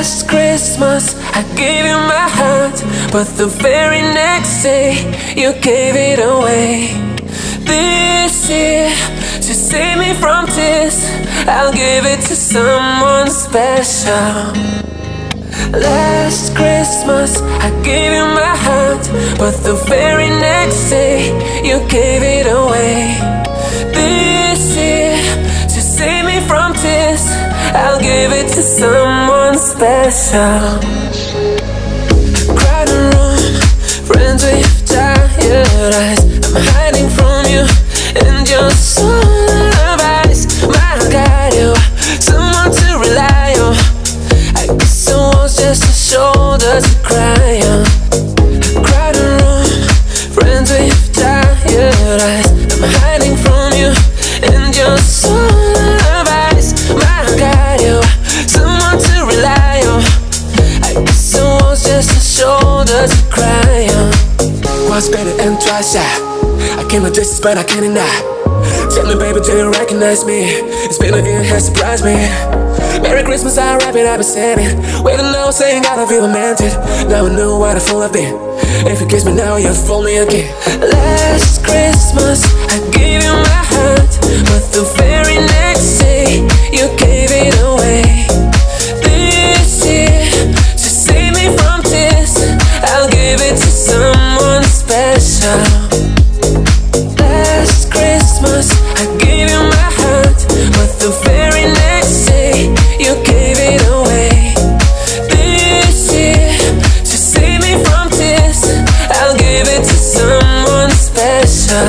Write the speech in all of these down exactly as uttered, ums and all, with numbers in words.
Last Christmas I gave you my heart, but the very next day you gave it away. This year, to save me from tears, I'll give it to someone special. Last Christmas I gave you my heart, but the very next day you gave it away. This year, to save me from tears, I'll give it to someone special. Crowded room, friends with tired eyes. I'm hiding from you and your soul of eyes. My God, you someone to rely on. I guess someone's just a shoulder to cry on. Crowded room, friends with tired eyes. I'm hiding from you and your soul of eyes. My God, you someone to rely on. I guess someone's just a shoulder to cry on. Once better and twice shy. I came to distance but I can't deny. Tell me baby, do you recognize me? It's been a year, has surprised me. Merry Christmas, I wrap it, I've been saying. Waiting now, saying I don't feel romantic. Now I know what a fool I've been. If you kiss me now, you'll fool me again. Last Christmas, I gave you my heart, but the very next day, you gave it away. This year, to save me from tears, I'll give it to someone special. Last Christmas, I gave you my heart, but the very next day, you gave it away. This year, to save me from tears, I'll give it to someone special.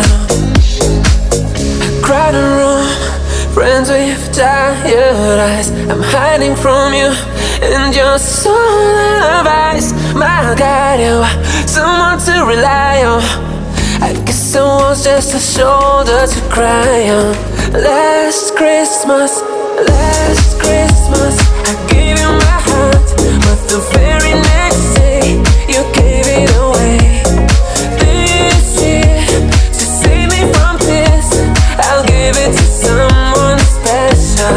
I cried in a room, friends with tired eyes. I'm hiding from you and your soul of eyes. My God, you are someone to rely on. I guess someone's just a shoulder to cry on. Last Christmas, last Christmas, I gave you my heart, but the very next day, you gave it away. This year, to save me from tears, I'll give it to someone special.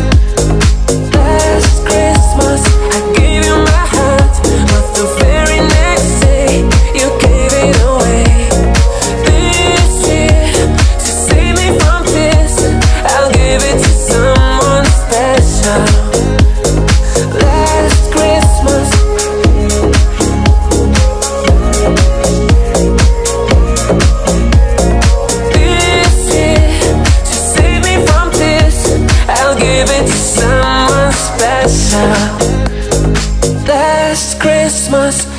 Last Christmas, I gave you my heart, but the very next day, you gave it away. This year, to save me from tears, I'll give it to someone special. Last Christmas. This year, to save me from tears, I'll give it to someone special. Last Christmas.